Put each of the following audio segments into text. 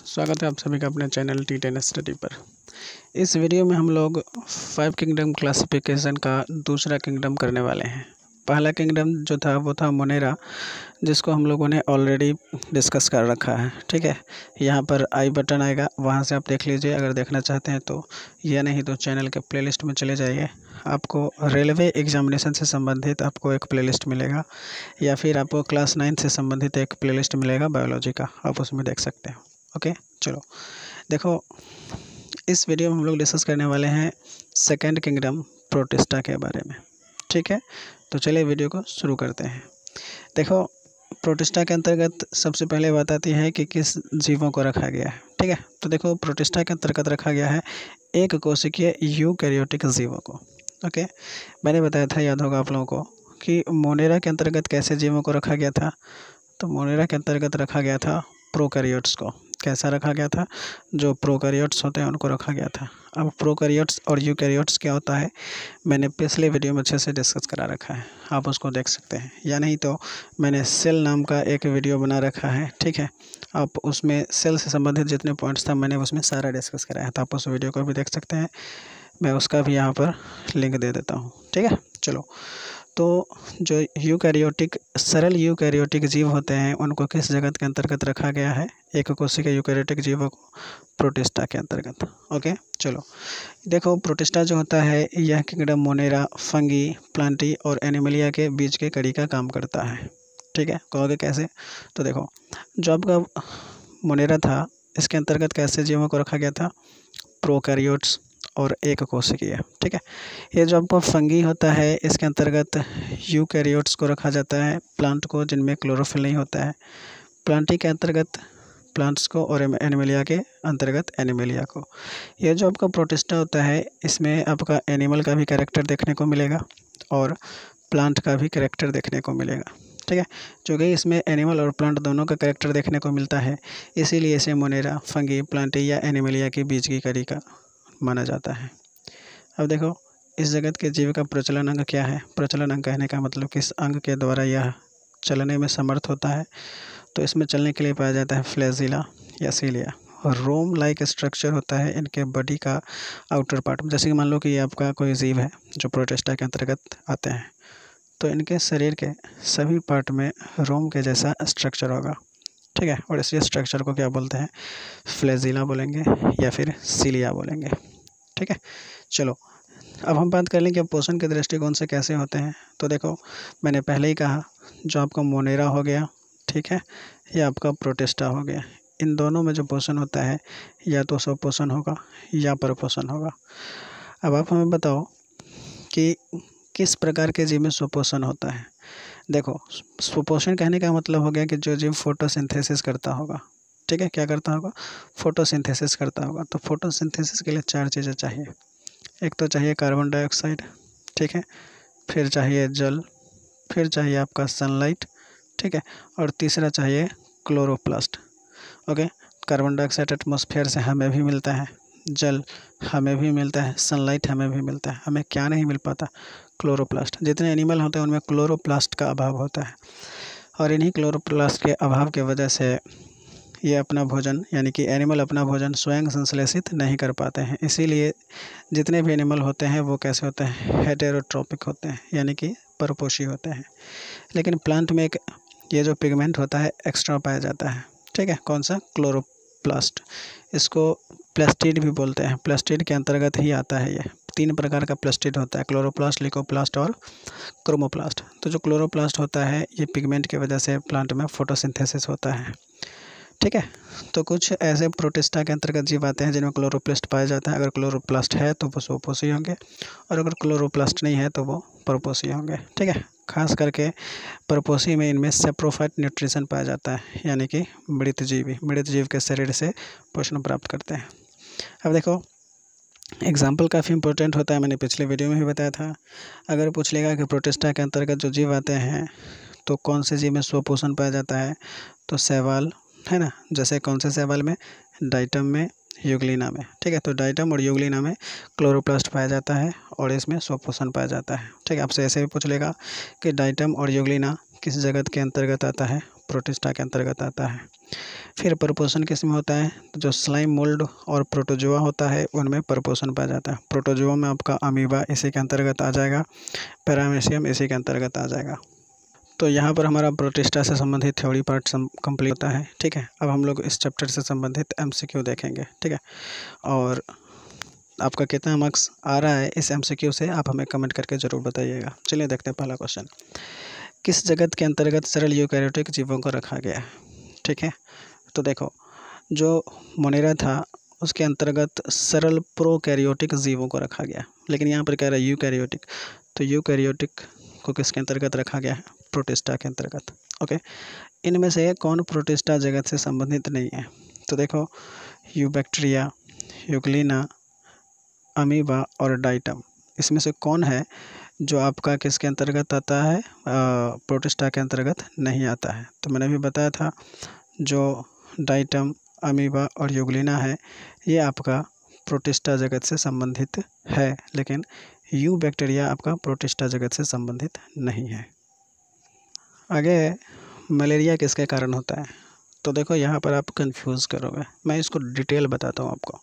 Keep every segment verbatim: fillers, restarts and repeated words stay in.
स्वागत है आप सभी का अपने चैनल टी टेन स्टडी पर। इस वीडियो में हम लोग फाइव किंगडम क्लासिफिकेशन का दूसरा किंगडम करने वाले हैं। पहला किंगडम जो था वो था मोनेरा, जिसको हम लोगों ने ऑलरेडी डिस्कस कर रखा है। ठीक है, यहाँ पर आई बटन आएगा, वहाँ से आप देख लीजिए अगर देखना चाहते हैं तो, या नहीं तो चैनल के प्लेलिस्ट में चले जाइए। आपको रेलवे एग्जामिनेशन से संबंधित आपको एक प्लेलिस्ट मिलेगा, या फिर आपको क्लास नाइन से संबंधित एक प्लेलिस्ट मिलेगा बायोलॉजी का, आप उसमें देख सकते हो। ओके चलो देखो, इस वीडियो में हम लोग डिस्कस करने वाले हैं सेकंड किंगडम प्रोटिस्टा के बारे में। ठीक है, तो चलिए वीडियो को शुरू करते हैं। देखो, प्रोटिस्टा के अंतर्गत सबसे पहले बात आती है कि किस जीवों को रखा गया है। ठीक है, तो देखो प्रोटिस्टा के अंतर्गत रखा गया है एक कोशिकीय यूकैरियोटिक जीवों को। ओके, मैंने बताया था, याद होगा आप लोगों को, कि मोनेरा के अंतर्गत कैसे जीवों को रखा गया था। तो मोनेरा के अंतर्गत रखा गया था प्रोकैरियोट्स को। कैसा रखा गया था? जो प्रोकैरियोट्स होते हैं उनको रखा गया था। अब प्रोकैरियोट्स और यूकैरियोट्स क्या होता है, मैंने पिछले वीडियो में अच्छे से डिस्कस करा रखा है, आप उसको देख सकते हैं, या नहीं तो मैंने सेल नाम का एक वीडियो बना रखा है। ठीक है, आप उसमें सेल से संबंधित जितने पॉइंट्स था मैंने उसमें सारा डिस्कस कराया था, आप उस वीडियो को भी देख सकते हैं। मैं उसका भी यहाँ पर लिंक दे देता हूँ। ठीक है, चलो, तो जो यूकैरियोटिक सरल यूकैरियोटिक जीव होते हैं उनको किस जगत के अंतर्गत रखा गया है? एक कोशिकीय यूकैरियोटिक जीवों को प्रोटिस्टा के अंतर्गत। ओके चलो देखो, प्रोटिस्टा जो होता है यह किंगडम मोनेरा, फंगी, प्लांटी और एनिमलिया के बीच के कड़ी का काम करता है। ठीक है, कहोगे कैसे? तो देखो, जो आपका मोनेरा था इसके अंतर्गत कैसे जीवों को रखा गया था? प्रोकैरियोट्स और एक कोशिकीय। ठीक है, ये जो आपका फंगी होता है इसके अंतर्गत यूकैरियोट्स को रखा जाता है, प्लांट को जिनमें क्लोरोफिल नहीं होता है, प्लांटी के अंतर्गत प्लांट्स को, और एनिमलिया के अंतर्गत एनिमलिया को। ये जो आपका प्रोटिस्टा होता है इसमें आपका एनिमल का भी कैरेक्टर देखने को मिलेगा और प्लांट का भी कैरेक्टर देखने को मिलेगा। ठीक है, जो कि इसमें एनिमल और प्लांट दोनों का कैरेक्टर देखने को मिलता है, इसीलिए इसे मोनेरा, फंगी, प्लांटी या एनिमलिया के बीच की कड़ी का माना जाता है। अब देखो, इस जगत के जीव का प्रचलन अंग क्या है? प्रचलन अंग कहने का मतलब किस अंग के द्वारा यह चलने में समर्थ होता है? तो इसमें चलने के लिए पाया जाता है फ्लैजिला या सीलिया। और रोम लाइक स्ट्रक्चर होता है इनके बॉडी का आउटर पार्ट। जैसे कि मान लो कि ये आपका कोई जीव है जो प्रोटिस्टा के अंतर्गत आते हैं, तो इनके शरीर के सभी पार्ट में रोम के जैसा स्ट्रक्चर होगा। ठीक है, और इसी स्ट्रक्चर को क्या बोलते हैं? फ्लैजिला बोलेंगे या फिर सीलिया बोलेंगे। ठीक है, चलो अब हम बात कर लें कि पोषण के दृष्टिकोण से कैसे होते हैं। तो देखो, मैंने पहले ही कहा, जो आपका मोनेरा हो गया, ठीक है, या आपका प्रोटिस्टा हो गया, इन दोनों में जो पोषण होता है या तो स्वपोषण होगा या परपोषण होगा। अब आप हमें बताओ कि किस प्रकार के जीव में स्वपोषण होता है। देखो, स्वपोषण कहने का मतलब हो गया कि जो जीव फोटोसिंथेसिस करता होगा। ठीक है, क्या करता होगा? फोटोसिंथेसिस करता होगा। तो फोटोसिंथेसिस के लिए चार चीज़ें चाहिए। एक तो चाहिए कार्बन डाइऑक्साइड, ठीक है, फिर चाहिए जल, फिर चाहिए आपका सनलाइट, ठीक है, और तीसरा चाहिए chloroplast. Okay, carbon dioxide atmosphere से हमें भी मिलता है, जल हमें भी मिलता है, सनलाइट हमें भी मिलता है, हमें क्या नहीं मिल पाता? क्लोरोप्लास्ट। जितने एनिमल होते हैं उनमें क्लोरोप्लास्ट का अभाव होता है, और इन्हीं क्लोरोप्लास्ट के अभाव की वजह से ये अपना भोजन, यानी कि एनिमल अपना भोजन स्वयं संश्लेषित नहीं कर पाते हैं। इसीलिए जितने भी एनिमल होते हैं वो कैसे होते हैं? हेटेरोट्रोपिक होते हैं, यानी कि परपोषी होते हैं। लेकिन प्लांट में एक ये जो पिगमेंट होता है एक्स्ट्रा पाया जाता है। ठीक है, कौन सा? क्लोरोप्लास्ट। इसको प्लास्टिड भी बोलते हैं, प्लास्टिड के अंतर्गत ही आता है। ये तीन प्रकार का प्लास्टिड होता है, क्लोरोप्लास्ट, लिकोप्लास्ट और क्रोमोप्लास्ट। तो जो क्लोरोप्लास्ट होता है ये पिगमेंट की वजह से प्लांट में फोटोसिंथेसिस होता है। ठीक है, तो कुछ ऐसे प्रोटिस्टा के अंतर्गत जीव आते हैं जिनमें क्लोरोप्लास्ट पाया जाता है। अगर क्लोरोप्लास्ट है तो वो स्वपोषी होंगे, और अगर क्लोरोप्लास्ट नहीं है तो वो परपोषी होंगे। ठीक है, खास करके परपोषी में इनमें सेप्रोफाइट न्यूट्रिशन पाया जाता है, यानी कि मृतजीवी मृत जीव के शरीर से पोषण प्राप्त करते हैं। अब देखो, एग्जाम्पल काफ़ी इंपॉर्टेंट होता है, मैंने पिछले वीडियो में भी बताया था। अगर पूछ लेगा कि प्रोटिस्टा के अंतर्गत जो जीव आते हैं तो कौन से जीव में स्वपोषण पाया जाता है, तो शैवाल है ना। जैसे कौन से शैवाल में? डाइटम में, यूग्लिना में। ठीक है, तो डाइटम और यूग्लिना में क्लोरोप्लास्ट पाया जाता है और इसमें स्वपोषण पाया जाता है। ठीक है, आपसे ऐसे भी पूछ लेगा कि डाइटम और यूग्लिना किस जगत के अंतर्गत आता है? प्रोटिस्टा के अंतर्गत आता है। फिर परपोषण किस में होता है, तो जो स्लाइम मोल्ड और प्रोटोजोआ होता है उनमें परपोषण पाया जाता है। प्रोटोजोआ में आपका अमीबा इसी के अंतर्गत आ जाएगा, पैरामीशियम इसी के अंतर्गत आ जाएगा। तो यहाँ पर हमारा प्रोटिस्टा से संबंधित थ्योरी पार्ट कंप्लीट होता है। ठीक है, अब हम लोग इस चैप्टर से संबंधित एमसीक्यू देखेंगे। ठीक है, और आपका कितना मार्क्स आ रहा है इस एमसीक्यू से आप हमें कमेंट करके ज़रूर बताइएगा। चलिए देखते हैं पहला क्वेश्चन, किस जगत के अंतर्गत सरल यूकैरियोटिक जीवों को रखा गया है। ठीक है, तो देखो जो मोनेरा था उसके अंतर्गत सरल प्रोकैरियोटिक जीवों को रखा गया, लेकिन यहाँ पर कह रहा है यूकैरियोटिक, तो यूकैरियोटिक को किसके अंतर्गत रखा गया है, प्रोटिस्टा के अंतर्गत। ओके, इनमें से कौन प्रोटिस्टा जगत से संबंधित नहीं है, तो देखो यूबैक्टीरिया, यूग्लिना, अमीबा और डाइटम, इसमें से कौन है जो आपका किसके अंतर्गत आता है, प्रोटिस्टा के अंतर्गत नहीं आता है। तो मैंने भी बताया था जो डाइटम, अमीबा और यूग्लिना है ये आपका प्रोटिस्टा जगत से संबंधित है, लेकिन यूबैक्टीरिया आपका प्रोटिस्टा जगत से संबंधित नहीं है। आगे मलेरिया किसके कारण होता है, तो देखो यहाँ पर आप कंफ्यूज करोगे, मैं इसको डिटेल बताता हूँ आपको।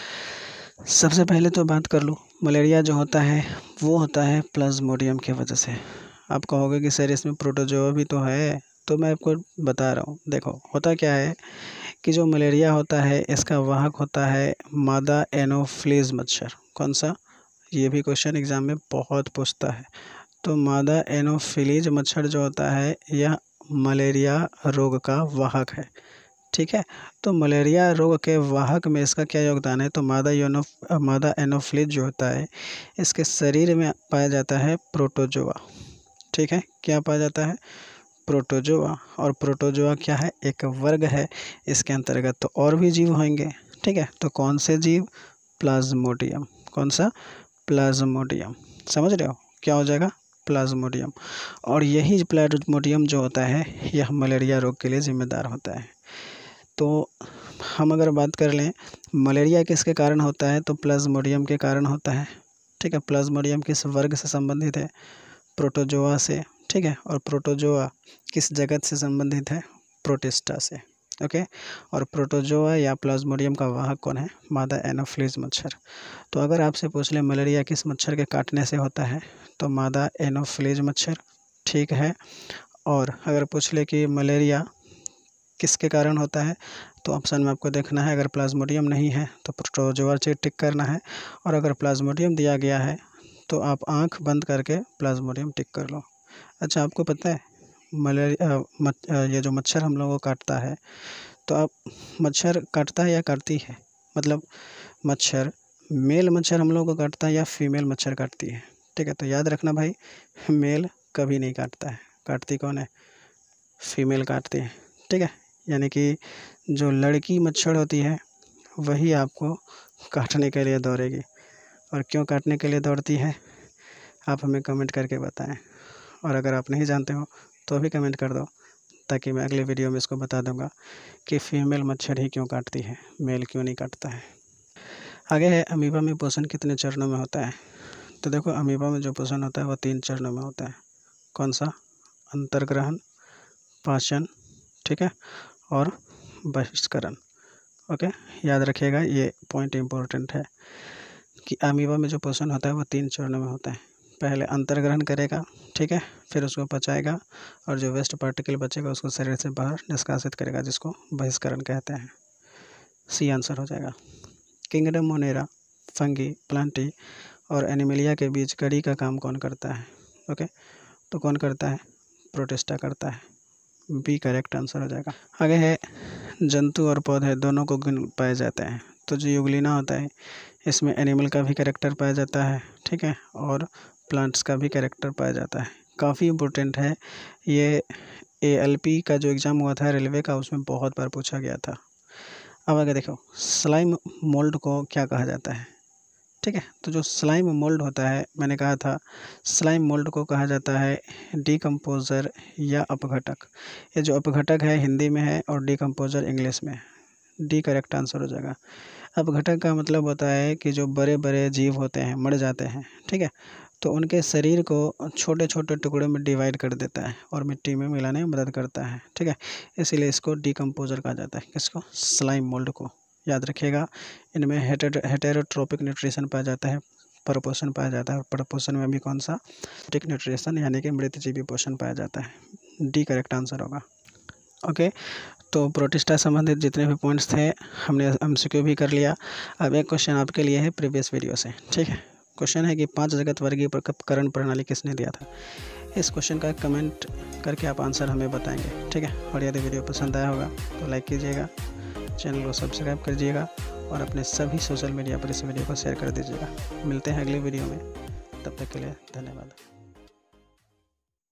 सबसे पहले तो बात कर लूँ, मलेरिया जो होता है वो होता है प्लाज्मोडियम की वजह से। आप कहोगे कि सर इसमें प्रोटोजोआ भी तो है, तो मैं आपको बता रहा हूँ। देखो होता क्या है कि जो मलेरिया होता है इसका वाहक होता है मादा एनोफ्लीज मच्छर। कौन सा, ये भी क्वेश्चन एग्जाम में बहुत पूछता है। तो मादा एनोफिलीज मच्छर जो होता है यह मलेरिया रोग का वाहक है। ठीक है, तो मलेरिया रोग के वाहक में इसका क्या योगदान है, तो मादा योनो मादा एनोफ्लिज जो होता है इसके शरीर में पाया जाता है प्रोटोजोआ। ठीक है, क्या पाया जाता है, प्रोटोजोआ। और प्रोटोजोआ क्या है, एक वर्ग है इसके अंतर्गत, तो और भी जीव होंगे। ठीक है, तो कौन से जीव, प्लाज्मोडियम। कौन सा, प्लाज्मोडियम। समझ रहे हो, क्या हो जाएगा, प्लाज्मोडियम। और यही प्लाज्मोडियम जो होता है यह मलेरिया रोग के लिए जिम्मेदार होता है। तो हम अगर बात कर लें मलेरिया किसके कारण होता है, तो प्लाज्मोडियम के कारण होता है। ठीक है, प्लाज्मोडियम किस वर्ग से संबंधित है, प्रोटोजोआ से। ठीक है, और प्रोटोजोआ किस जगत से संबंधित है, प्रोटिस्टा से। ओके, और प्रोटोजोआ या प्लाज्मोडियम का वाहक कौन है, मादा एनोफ्लीज मच्छर। तो अगर आपसे पूछ ले मलेरिया किस मच्छर के काटने से होता है, तो मादा एनोफ्लीज मच्छर। ठीक है, और अगर पूछ ले कि मलेरिया किसके कारण होता है, तो ऑप्शन में आपको देखना है, अगर प्लाज्मोडियम नहीं है तो प्रोटोजोआ से टिक करना है, और अगर प्लाज्मोडियम दिया गया है तो आप आंख बंद करके प्लाज्मोडियम टिक कर लो। अच्छा, आपको पता है मलेरिया ये जो मच्छर हम लोगों को काटता है, तो आप मच्छर काटता है या काटती है, मतलब मच्छर मेल मच्छर हम लोगों को काटता है या फीमेल मच्छर काटती है। ठीक है, तो याद रखना भाई, मेल कभी नहीं काटता है, काटती कौन है, फीमेल काटती है। ठीक है, यानी कि जो लड़की मच्छर होती है वही आपको काटने के लिए दौड़ेगी, और क्यों काटने के लिए दौड़ती है आप हमें कमेंट करके बताएं, और अगर आप नहीं जानते हो तो भी कमेंट कर दो, ताकि मैं अगले वीडियो में इसको बता दूंगा कि फीमेल मच्छर ही क्यों काटती है, मेल क्यों नहीं काटता है। आगे है अमीबा में पोषण कितने चरणों में होता है, तो देखो अमीबा में जो पोषण होता है वो तीन चरणों में होता है। कौन सा, अंतर्ग्रहण, पाचन, ठीक है, और बहिष्करण। ओके, याद रखिएगा, ये पॉइंट इम्पोर्टेंट है कि अमीबा में जो पोषण होता है वो तीन चरणों में होता है। पहले अंतर्ग्रहण करेगा, ठीक है, फिर उसको पचाएगा, और जो वेस्ट पार्टिकल बचेगा उसको शरीर से बाहर निष्कासित करेगा, जिसको बहिष्करण कहते हैं। सी आंसर हो जाएगा। किंगडम मोनेरा, फंगी, प्लांटी और एनिमिलिया के बीच कड़ी का काम कौन करता है, ओके, तो कौन करता है, प्रोटिस्टा करता है। बी करेक्ट आंसर हो जाएगा। आगे है जंतु और पौधे दोनों को गुण पाए जाते हैं, तो जो यूग्लिना होता है इसमें एनिमल का भी कैरेक्टर पाया जाता है, ठीक है, और प्लांट्स का भी कैरेक्टर पाया जाता है। काफ़ी इम्पोर्टेंट है ये, एएलपी का जो एग्ज़ाम हुआ था रेलवे का उसमें बहुत बार पूछा गया था। अब आगे देखो, स्लाइम मोल्ड को क्या कहा जाता है, ठीक है, तो जो स्लाइम मोल्ड होता है मैंने कहा था स्लाइम मोल्ड को कहा जाता है डिकम्पोज़र या अपघटक। ये जो अपघटक है हिंदी में है और डिकम्पोज़र इंग्लिश में। डी करेक्ट आंसर हो जाएगा। अपघटक का मतलब होता है कि जो बड़े बड़े जीव होते हैं मर जाते हैं, ठीक है, तो उनके शरीर को छोटे छोटे टुकड़ों में डिवाइड कर देता है और मिट्टी में मिलाने में मदद करता है। ठीक है, इसीलिए इसको डिकम्पोजर कहा जाता है। किसको? स्लाइम मोल्ड को। याद रखिएगा, इनमें हेटेरोट्रोपिक न्यूट्रिशन पाया जाता है, परपोषण पाया जाता है, और परपोषण में भी कौन सा? टिक न्यूट्रिशन यानी कि मृतजीवी पोषण पाया जाता है। डी करेक्ट आंसर होगा। ओके, तो प्रोटिस्टा संबंधित जितने भी पॉइंट्स थे हमने एमसीक्यू भी कर लिया। अब एक क्वेश्चन आपके लिए है प्रीवियस वीडियो से। ठीक है, क्वेश्चन है कि पांच जगत वर्गीकरण प्रणाली किसने दिया था? इस क्वेश्चन का कमेंट करके आप आंसर हमें बताएंगे। ठीक है, और यदि वीडियो पसंद आया होगा तो लाइक कीजिएगा, चैनल को सब्सक्राइब कीजिएगा और अपने सभी सोशल मीडिया पर इस वीडियो को शेयर कर दीजिएगा। मिलते हैं अगले वीडियो में, तब तक के लिए धन्यवाद।